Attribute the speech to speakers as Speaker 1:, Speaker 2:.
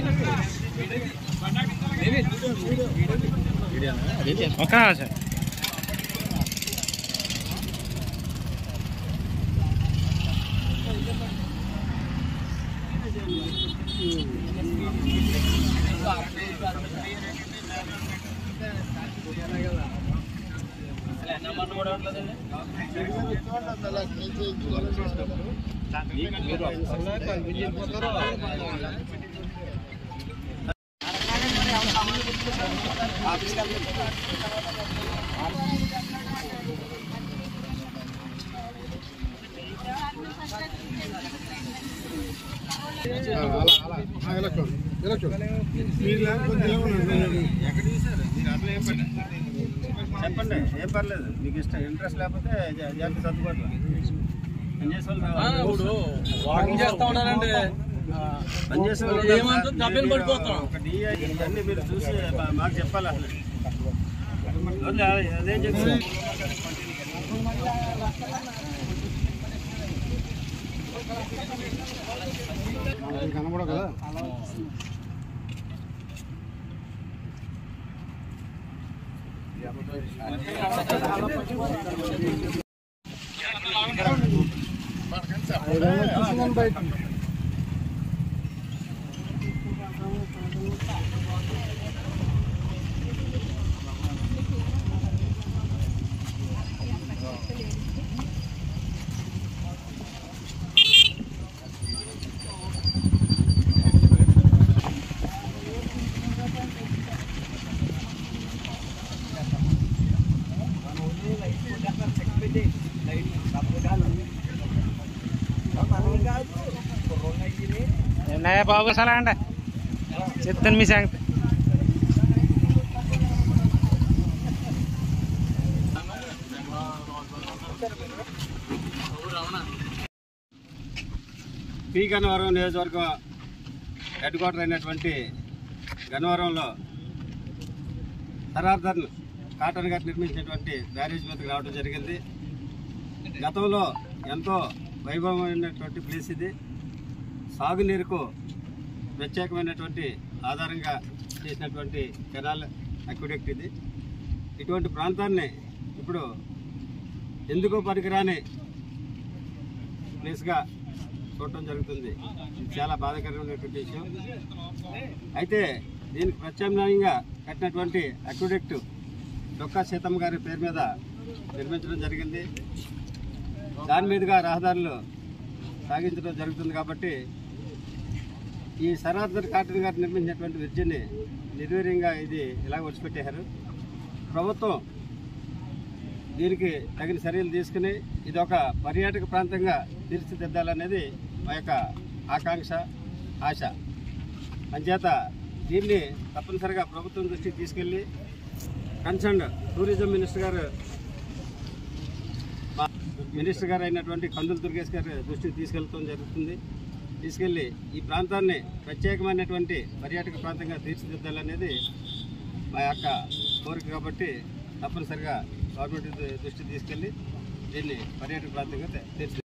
Speaker 1: చెప్పండి, ఏం పర్లేదు. మీకు ఇష్టం ఇంట్రెస్ట్ లేకపోతే జాగ్రత్త సర్దుకోవట్లేదు. పనిచేసే ఇవన్నీ మీరు చూసి మాకు చెప్పాలి. అసలు అదేం చెప్తారు కనబడవు కదా.
Speaker 2: naya bagus salah anda cetan misang
Speaker 1: P Gannavaram నియోజకవర్గం హెడ్ క్వార్టర్ అయినటువంటి గన్నవరంలో సరార్ధన్ కాటన్ గారు నిర్మించినటువంటి బ్యారేజ్ మీదకి రావడం జరిగింది. గతంలో ఎంతో వైభవమైనటువంటి ప్లేస్ ఇది. సాగునీరుకు ప్రత్యేకమైనటువంటి ఆధారంగా చేసినటువంటి కెనాల్ అక్విడక్ట్ ఇది. ఇటువంటి ప్రాంతాన్ని ఇప్పుడు ఎందుకో పనికిరాని ప్లేస్గా చూడటం జరుగుతుంది. ఇది చాలా బాధాకరమైనటువంటి విషయం. అయితే దీనికి ప్రత్యామ్నాయంగా కట్టినటువంటి అక్విడక్ట్ డొక్కా సీతమ్మ గారి పేరు మీద నిర్మించడం జరిగింది. దాని మీదుగా రహదారులు సాగించడం జరుగుతుంది. కాబట్టి ఈ సరార్ధన్ కాటన్ గారు నిర్మించినటువంటి బ్రిడ్జిని నిర్వీర్యంగా ఇది ఇలా విడిచిపెట్టారు. ప్రభుత్వం దీనికి తగిన చర్యలు తీసుకుని ఇది ఒక పర్యాటక ప్రాంతంగా తీర్చిదిద్దాలనేది మా యొక్క ఆకాంక్ష, ఆశ. అంచేత దీన్ని తప్పనిసరిగా ప్రభుత్వం దృష్టికి తీసుకెళ్ళి కన్సర్న్ టూరిజం మినిస్టర్ గారు అయినటువంటి కందుల దుర్గేష్ గారు దృష్టికి తీసుకెళ్లడం జరుగుతుంది. తీసుకెళ్ళి ఈ ప్రాంతాన్ని ప్రత్యేకమైనటువంటి పర్యాటక ప్రాంతంగా తీర్చిదిద్దాలనేది మా యొక్క కోరిక. కాబట్టి తప్పనిసరిగా గవర్నమెంట్ దృష్టికి తీసుకెళ్ళి దీన్ని పర్యాటక ప్రాంతంగా తీర్చి